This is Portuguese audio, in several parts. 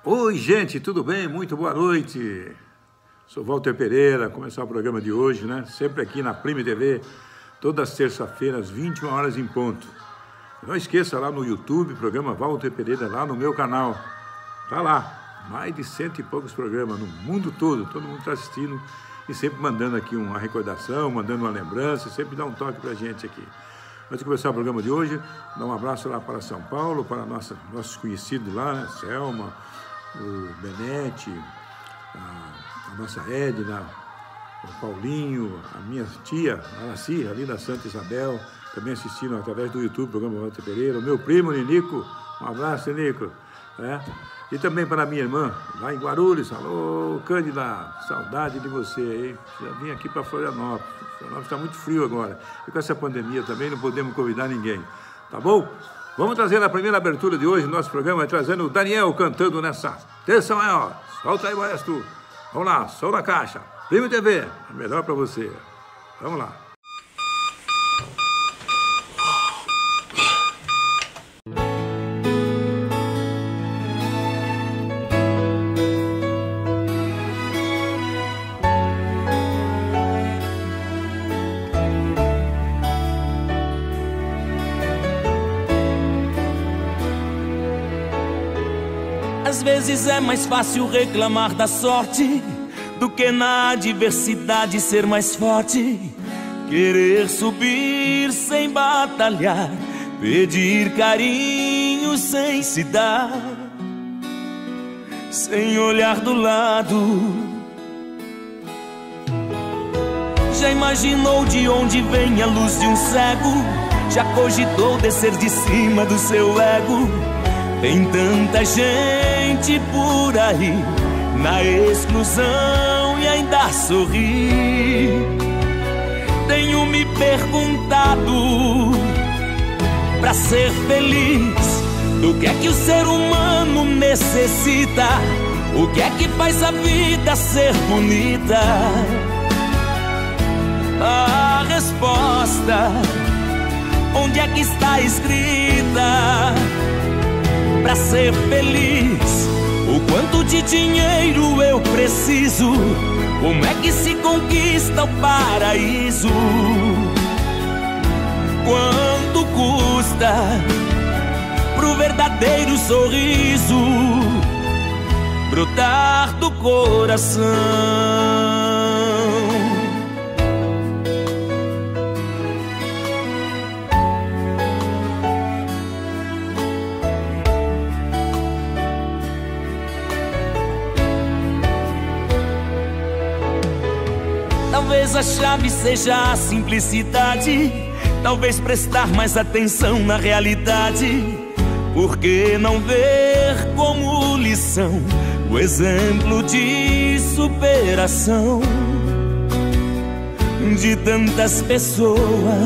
Oi, gente, tudo bem? Muito boa noite. Sou Walter Pereira, começar o programa de hoje, né? Sempre aqui na Prime TV, todas as terças-feiras, 21 horas em ponto. Não esqueça lá no YouTube, programa Walter Pereira, lá no meu canal. Tá lá, mais de 100 e poucos programas no mundo todo mundo está assistindo e sempre mandando aqui uma recordação, mandando uma lembrança, sempre dá um toque pra gente aqui. Antes de começar o programa de hoje, dá um abraço lá para São Paulo, para nossos conhecidos lá, né? Selma, o Benete, a nossa Edna, o Paulinho, a minha tia, a Araci, ali da Santa Isabel, também assistindo através do YouTube, programa Walter Pereira, o meu primo Ninico, um abraço, Ninico, e também para a minha irmã, lá em Guarulhos. Alô, Cândida, saudade de você, hein? Já vim aqui para Florianópolis. Florianópolis está muito frio agora, e com essa pandemia também não podemos convidar ninguém, tá bom? Vamos trazer a primeira abertura de hoje, nosso programa, trazendo o Daniel cantando nessa terça maior. Solta aí, maestro. Vamos lá, som na caixa. Prime TV, a melhor para você. Vamos lá. Às vezes é mais fácil reclamar da sorte do que na adversidade ser mais forte. Querer subir sem batalhar, pedir carinho sem se dar, sem olhar do lado. Já imaginou de onde vem a luz de um cego? Já cogitou descer de cima do seu ego? Tem tanta gente por aí na exclusão e ainda sorri. Tenho me perguntado, pra ser feliz, do que é que o ser humano necessita? O que é que faz a vida ser bonita? A resposta, onde é que está escrita? Pra ser feliz, o quanto de dinheiro eu preciso? Como é que se conquista o paraíso? Quanto custa pro verdadeiro sorriso brotar do coração? Talvez a chave seja a simplicidade, talvez prestar mais atenção na realidade. Por que não ver como lição o exemplo de superação de tantas pessoas?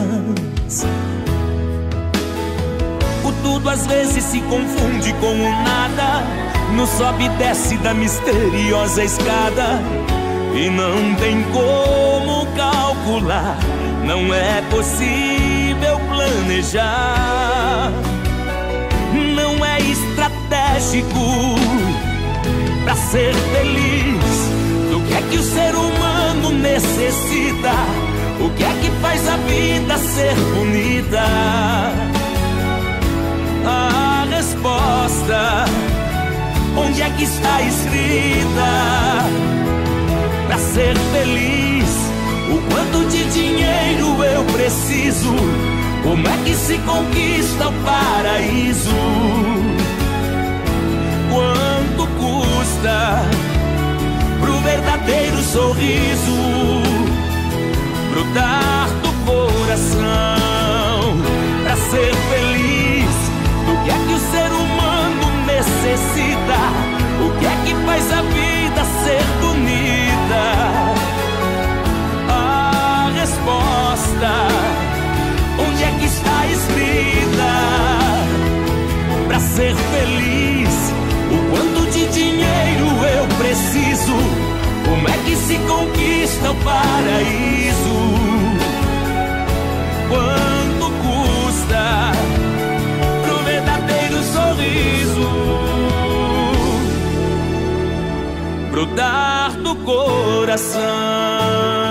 O tudo às vezes se confunde com o nada, no sobe e desce da misteriosa escada. E não tem como calcular, não é possível planejar. Não é estratégico pra ser feliz. Do que é que o ser humano necessita? O que é que faz a vida ser bonita? A resposta, onde é que está escrita? Pra ser feliz, o quanto de dinheiro eu preciso? Como é que se conquista o paraíso? Quanto custa pro verdadeiro sorriso brotar do coração? Pra ser feliz, do que é que o ser humano necessita? O que é que faz a vida ser bonita? A resposta, onde é que está escrita? Pra ser feliz, o quanto de dinheiro eu preciso? Como é que se conquista o paraíso? Quanto custa pro verdadeiro sorriso cuidar do coração.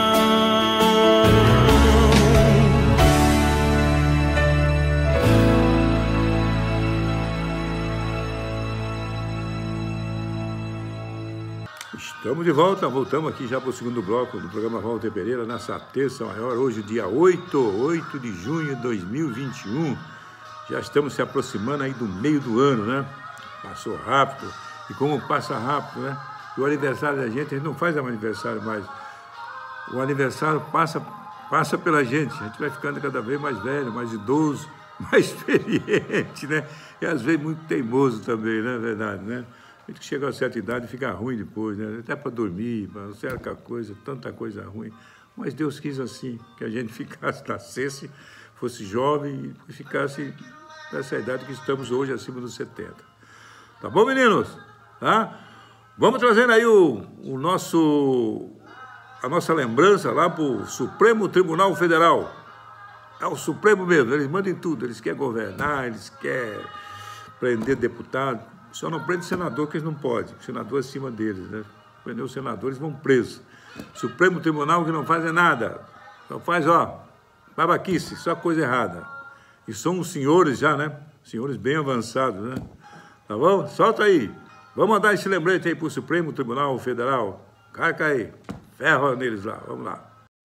Estamos de volta, voltamos aqui já para o segundo bloco do programa Walter Pereira, nessa terça maior, hoje dia 8 de junho de 2021. Já estamos se aproximando aí do meio do ano, né? Passou rápido, e como passa rápido, né? E o aniversário da gente, a gente não faz aniversário mais. O aniversário passa pela gente, a gente vai ficando cada vez mais velho, mais idoso, mais experiente, né? E às vezes muito teimoso também, né? Verdade, né? A gente chega a certa idade e fica ruim depois, né? Até para dormir, para certa coisa, tanta coisa ruim. Mas Deus quis assim, que a gente ficasse, nascesse, fosse jovem e ficasse nessa idade que estamos hoje, acima dos 70. Tá bom, meninos? Tá? Vamos trazendo aí a nossa lembrança lá para o Supremo Tribunal Federal. É o Supremo mesmo, eles mandam em tudo, eles querem governar, eles querem prender deputado. Só não prende senador, que eles não podem. O senador é acima deles, né? Prender os senadores, vão presos. Supremo Tribunal que não faz nada. Só faz, ó, babaquice, só coisa errada. E são os senhores já, né? Senhores bem avançados, né? Tá bom? Solta aí. Vamos mandar esse lembrete aí pro Supremo Tribunal Federal. Carca aí. Ferro neles lá. Vamos lá.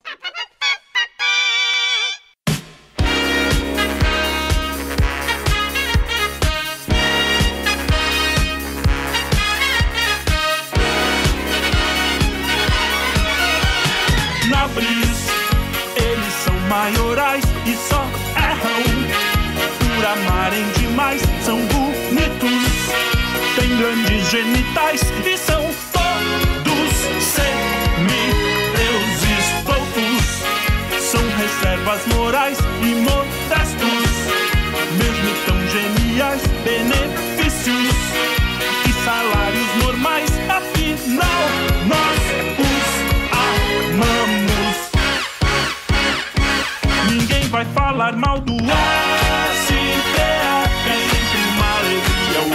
Eles são maiorais e só erram por amarem demais. São bonitos, têm grandes genitais e são todos semideuses loucos. São reservas morais e modestos, mesmo tão geniais, benefícios e salários normais. Afinal, nós os amamos. Ninguém vai falar mal do STF, é sempre uma alegria o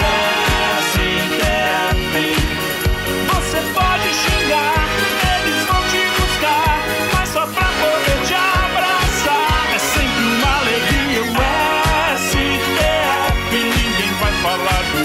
STF. Você pode xingar, eles vão te buscar, mas só pra poder te abraçar. É sempre uma alegria o STF. Ninguém vai falar do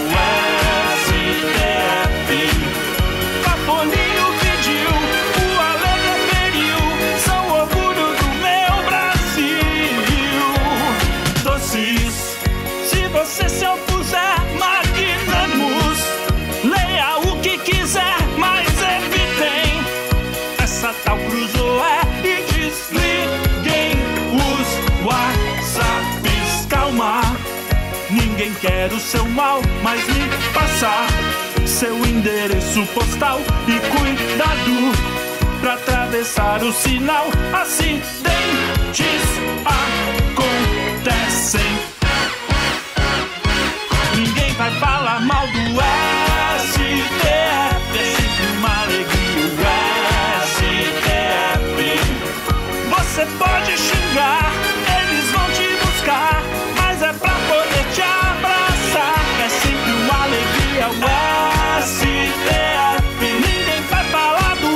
STF. Papolinho pediu, o Alegre feriu, são orgulho do meu Brasil. Doces, se você se opuser, magnânimos, leia o que quiser, mas evitem essa tal cruzoé e desliguem os WhatsApps. Calma, ninguém quer o seu mal, mas me passar seu endereço postal e cuidado pra atravessar o sinal. Acidentes acontecem. Ninguém vai falar mal do STF, é sempre uma alegria o STF. Você pode xingar, eles vão te buscar, mas é pra poder te abraçar. É sempre uma alegria o STF. Ninguém vai falar do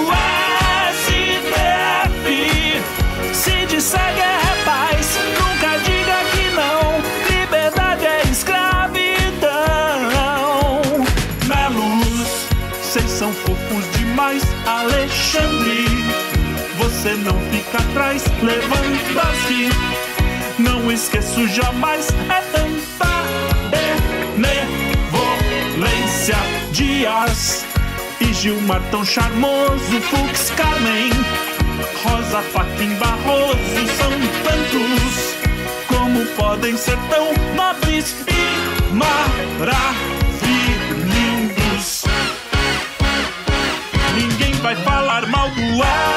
STF. Se disser que é paz, nunca diga que não. Liberdade é escravidão. Melos, vocês são fofos demais. Alexandre, você não fica atrás. Lewandowski, não esqueço jamais. É tanta benevolência. Dias e Gilmar tão charmoso. Fux, Carmen, Rosa, Fachin, Barroso. São tantos, como podem ser tão nobres e maravilhosos. Ninguém vai falar mal do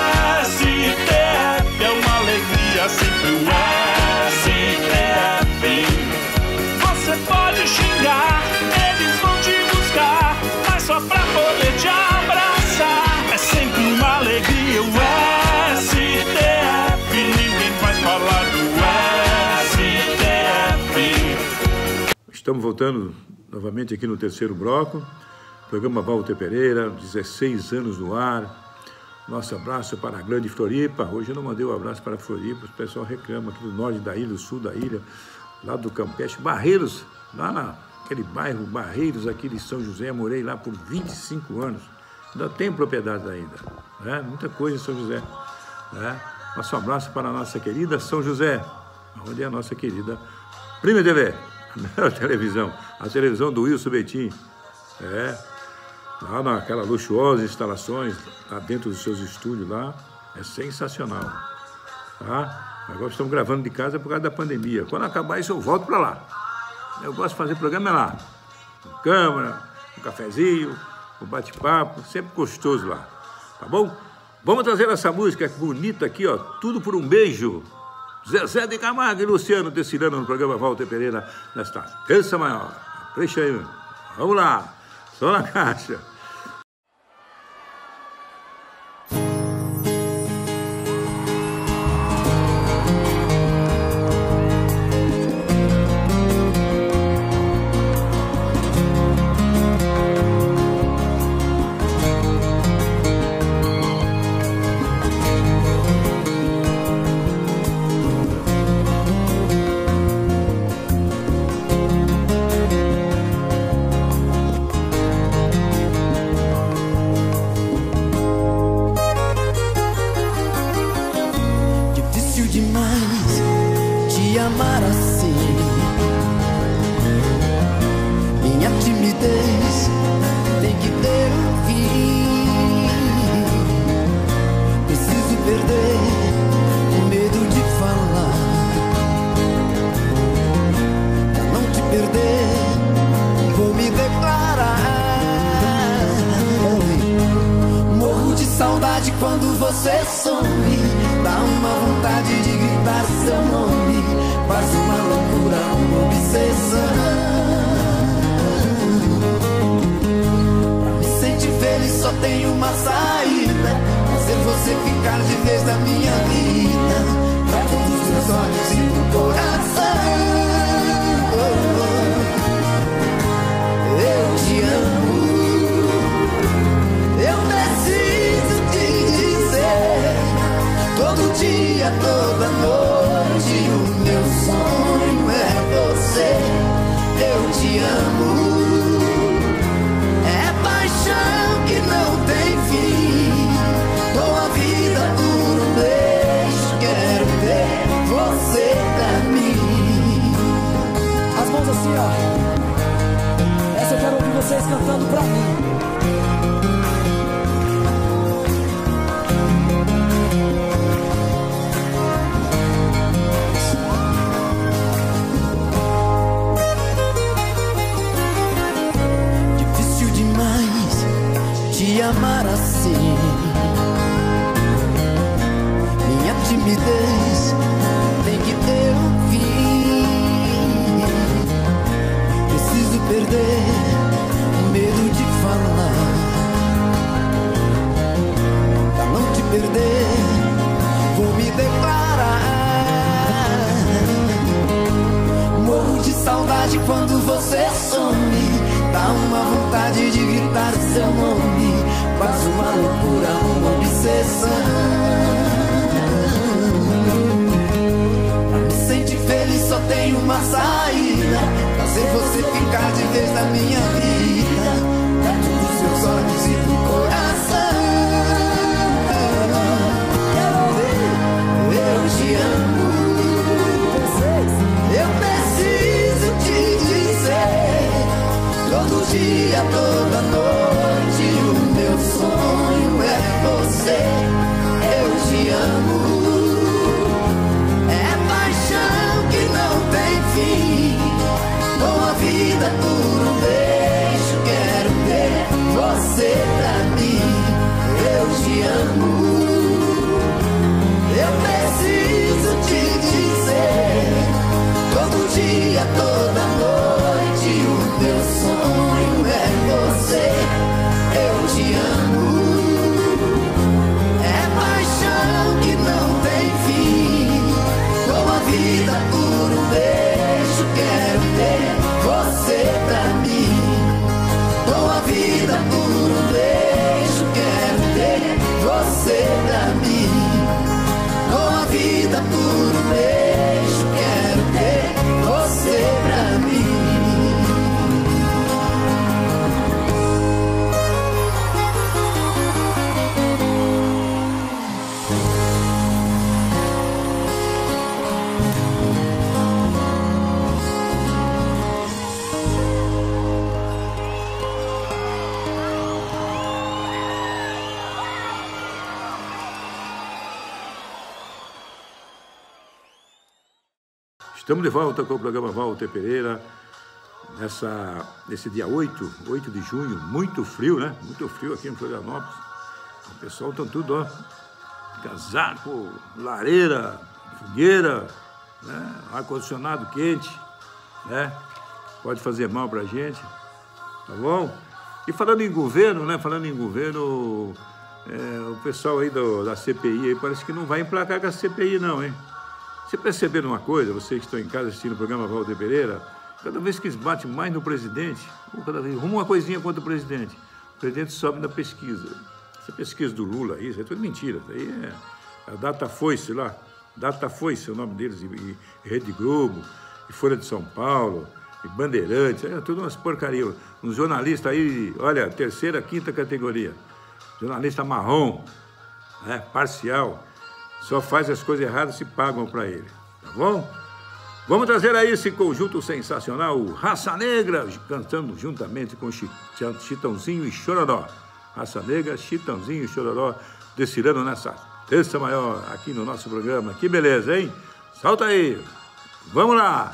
STF, é uma alegria sempre o STF. Você pode xingar, eles vão te buscar, mas só pra poder te abraçar. É sempre uma alegria o STF. Ninguém vai falar do STF. Estamos voltando novamente aqui no terceiro bloco. Programa Walter Pereira, 16 anos no ar. Nosso abraço para a grande Floripa. Hoje eu não mandei um abraço para Floripa, o pessoal reclama aqui do norte da ilha, do sul da ilha, lá do Campeche. Barreiros, lá naquele bairro Barreiros, aqui de São José, morei lá por 25 anos. Ainda tenho propriedades ainda, né? Muita coisa em São José, né? Nosso abraço para a nossa querida São José, onde é a nossa querida Prime TV, a melhor televisão, a televisão do Wilson Betim, lá naquela luxuosa instalações, lá dentro dos seus estúdios lá, é sensacional, tá? Agora estamos gravando de casa por causa da pandemia. Quando acabar isso eu volto para lá. Eu gosto de fazer programa lá, com câmera, um cafezinho, um bate-papo, sempre gostoso lá, tá bom? Vamos trazer essa música bonita aqui, ó, Tudo por um Beijo. Zezé de Camargo e Luciano desfilando no programa Walter Pereira nesta terça maior. Deixa aí, vamos lá, só na caixa. Amar assim, minha timidez tem que ter um fim. Preciso perder o medo de falar, pra não te perder, vou me declarar. Morro de saudade quando você some, dá uma vontade de gritar seu nome. Faz uma loucura, uma obsessão. Pra me sentir feliz só tem uma saída, fazer você ficar de vez na minha vida, pra todos os meus olhos e do coração. Eu te amo, eu preciso te dizer, todo dia, toda noite. O meu sonho é você, eu te amo. É paixão que não tem fim, dou a vida por um beijo. Quero ter você pra mim. As mãos assim, ó. Essa eu quero ouvir vocês cantando pra mim. Amar assim, minha timidez tem que ter um fim. Preciso perder o medo de falar, pra não te perder, vou me declarar. Morro de saudade quando você some, dá uma vontade de gritar seu nome. Faz uma loucura, uma obsessão. Pra me sentir feliz só tem uma saída, fazer você ficar de vez na minha vida, pra todos os meus olhos e do coração. Eu te amo, eu preciso te dizer, todo dia, toda noite. O meu sonho é você, eu te amo. É paixão que não tem fim, dou a vida por um beijo. você pra mim. Dou a vida por um beijo, quero ter você pra mim. Estamos de volta com o programa Walter Pereira, nesse dia 8 de junho, muito frio, né? Muito frio aqui em Florianópolis. O pessoal está tudo, ó, casaco, lareira, fogueira, né? Ar-condicionado quente, né? Pode fazer mal para a gente, tá bom? E falando em governo, né? O pessoal aí da CPI aí parece que não vai emplacar com a CPI não, hein? Você perceberam uma coisa, vocês que estão em casa assistindo o programa Walter Pereira, cada vez que eles batem mais no presidente, ou cada vez uma coisinha contra o presidente sobe na pesquisa. Essa pesquisa do Lula, isso é tudo mentira. Isso aí é a Datafolha lá, Datafolha, o nome deles, e Rede Globo, e Folha de São Paulo, e Bandeirantes, é tudo umas porcarias. Um jornalista aí, olha, terceira, quinta categoria, jornalista marrom, né, parcial, só faz as coisas erradas se pagam para ele, tá bom? Vamos trazer aí esse conjunto sensacional, o Raça Negra, cantando juntamente com Chitãozinho e Chororó. Raça Negra, Chitãozinho e Chororó, desfilando nessa terça maior aqui no nosso programa. Que beleza, hein? Solta aí, vamos lá!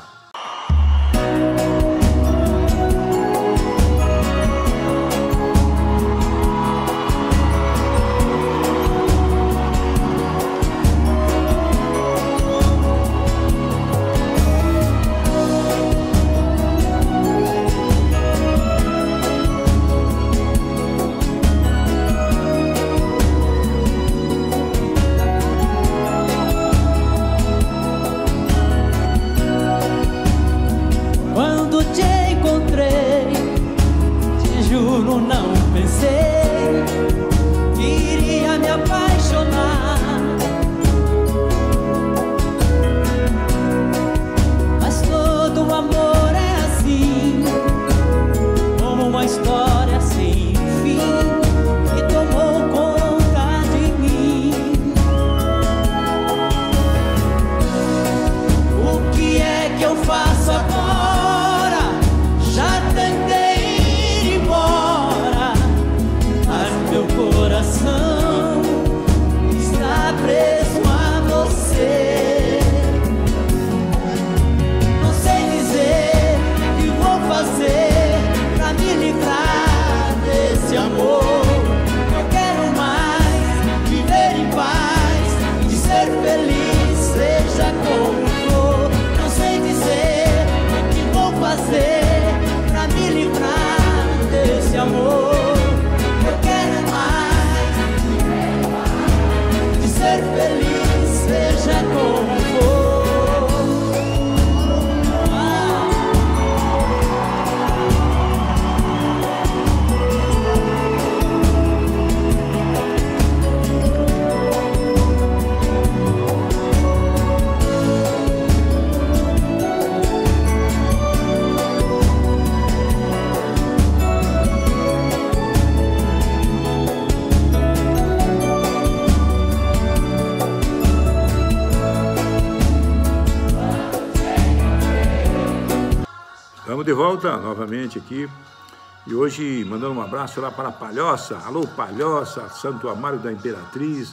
De volta novamente aqui, e hoje mandando um abraço lá para a Palhoça. Alô Palhoça, Santo Amaro da Imperatriz,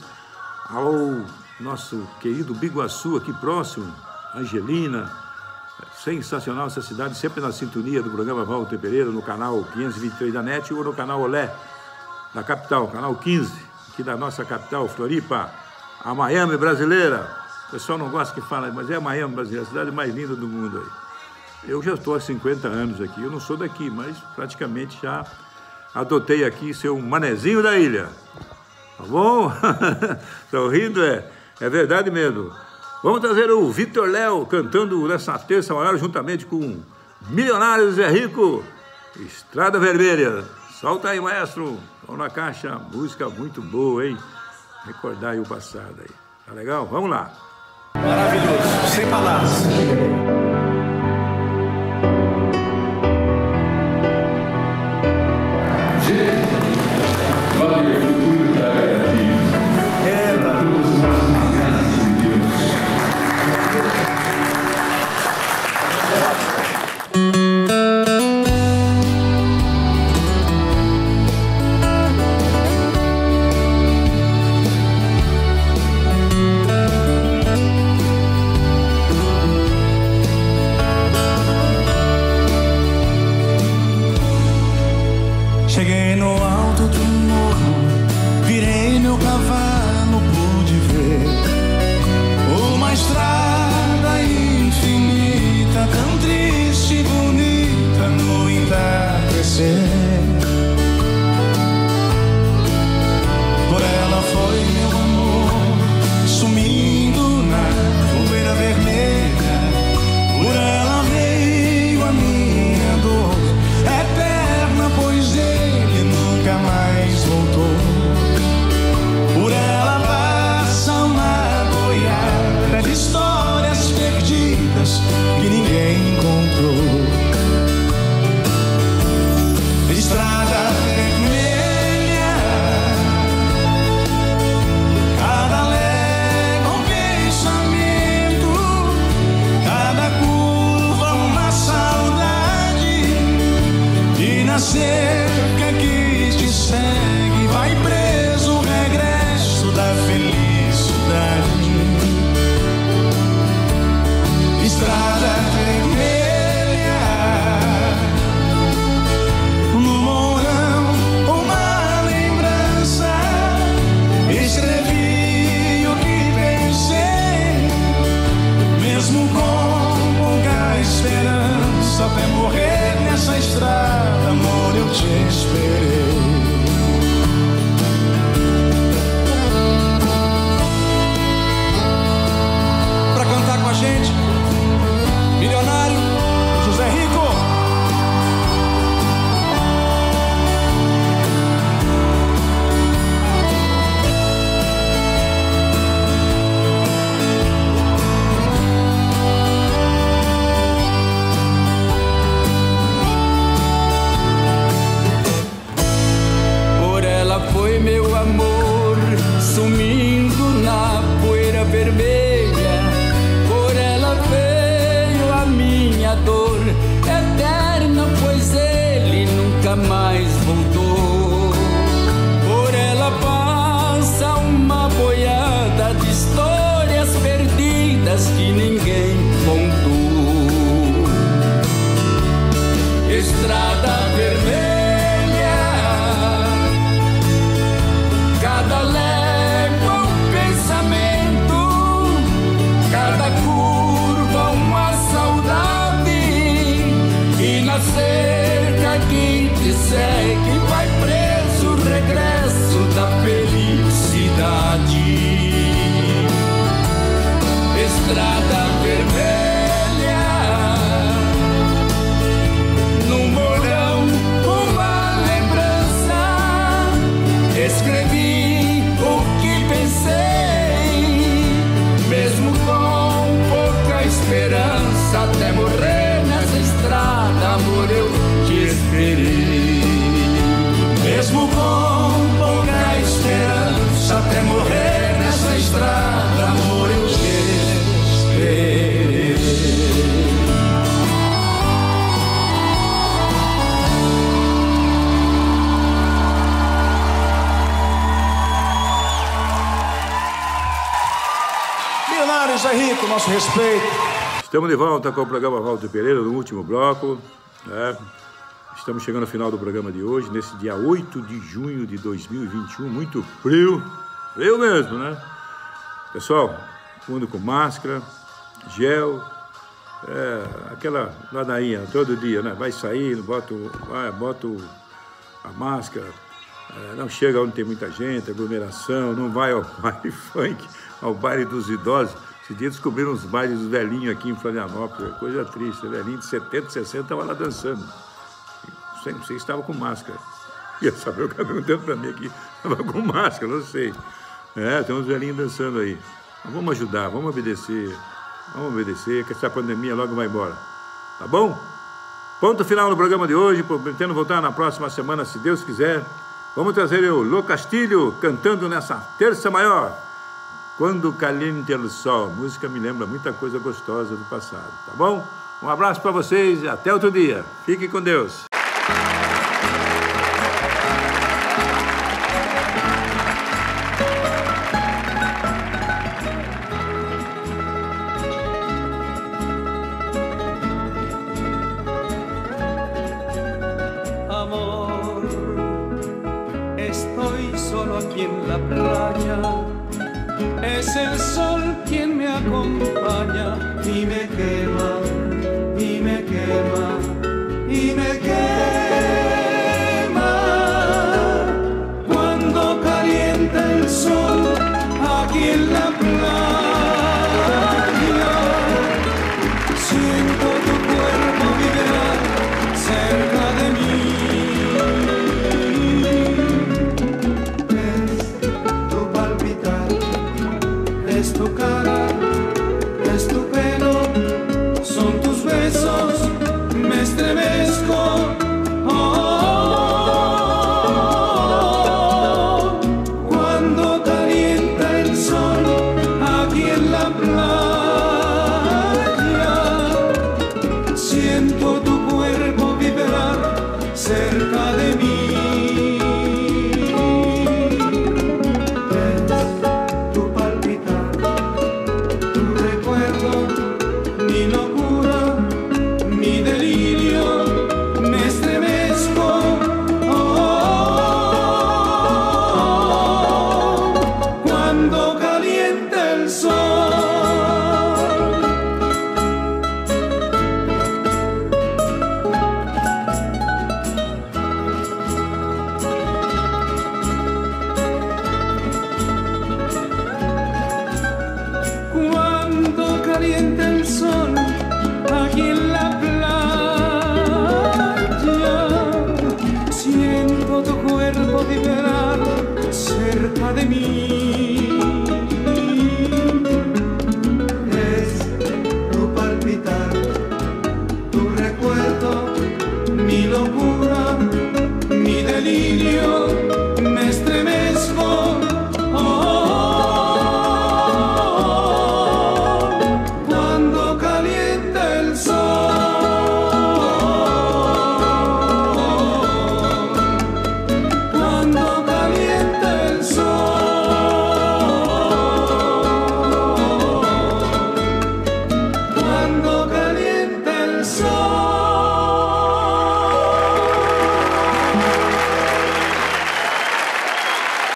alô nosso querido Biguaçu aqui próximo, Angelina, sensacional essa cidade, sempre na sintonia do programa Walter Pereira, no canal 523 da NET ou no canal Olé da capital, canal 15, aqui da nossa capital, Floripa, a Miami brasileira. O pessoal não gosta que fala, mas é a Miami brasileira, a cidade mais linda do mundo aí. Eu já estou há 50 anos aqui, eu não sou daqui, mas praticamente já adotei aqui ser um manezinho da ilha. Tá bom? Estão rindo? É verdade mesmo. Vamos trazer o Vitor Léo cantando nessa terça maior juntamente com Milionários Zé Rico, Estrada Vermelha. Solta aí, maestro. Vamos na caixa, música muito boa, hein? recordar aí o passado aí. Tá legal? Vamos lá. Maravilhoso, sem palavras. Cheguei no alto de um morro, virei meu cavalo, pude ver uma estrada infinita, tão triste e bonita no entardecer. Por ela foi meu amor, sumindo na poeira vermelha. Por ela veio a minha dor eterna, pois ele nunca mais voltou. Por ela passa uma boiada de histórias perdidas que ninguém encontrou. Estrada vermelha, cada légua um pensamento, cada curva uma saudade, e na cerca que te segue vai preso o regresso da felicidade. Estrada vermelha, no morão uma lembrança, escrevi o que pensei, mesmo com pouca esperança, até morrer nessa estrada, amor, eu te esperei. Pra cantar com a gente, Milionário, José Rico. Por ela foi meu amor, sumindo na poeira vermelha. Por ela veio a minha dor eterna, pois ele nunca mais voltou. Por ela passa uma boiada de histórias perdidas que ninguém contou. Estrada vermelha, cada légua um pensamento, cada curva uma saudade, e na cerca que te segue vai preso o regresso da felicidade. Estrada vermelha, no morão uma lembrança, escrevi o que pensei, mesmo com pouca esperança, até morrer nessa estrada, amor, eu te esperei. Mesmo com pouca esperança, até morrer nessa estrada, amor, eu te esperei. Milionário, Zé Rico, nosso respeito. Estamos de volta com o programa Walter Pereira, no último bloco, né? Estamos chegando ao final do programa de hoje, nesse dia 8 de junho de 2021, muito frio, frio mesmo, né? Pessoal, mundo com máscara, gel, aquela ladainha todo dia, né? Vai sair, bota a máscara, não chega onde tem muita gente, aglomeração, não vai ao baile funk, ao baile dos idosos. Esse dia descobriram uns bailes dos velhinhos aqui em Florianópolis, coisa triste, velhinho de 70, 60 estava lá dançando. Não sei se estava com máscara. Ia saber o que aconteceu para mim aqui, estava com máscara, não sei. Tem uns velhinhos dançando aí. Mas vamos ajudar, vamos obedecer, que essa pandemia logo vai embora. Tá bom? Ponto final no programa de hoje, pretendo voltar na próxima semana, se Deus quiser. Vamos trazer o Lô Castilho cantando nessa terça maior. Quando caliente o sol. A música me lembra muita coisa gostosa do passado, tá bom? Um abraço para vocês e até outro dia. Fiquem com Deus. Amor, estoy solo aquí en la playa. Es el sol quien me acompaña y me quema, y me quema, y me quema. Cuando calienta el sol aquí en la playa, siento tu cuerpo vibrar cerca de mí. Es tu cara, es tu pelo, son tus besos, me estremezco. Oh, cuando calienta el sol aquí en la playa, siento tu cuerpo vibrar cerca de mí. Calienta el sol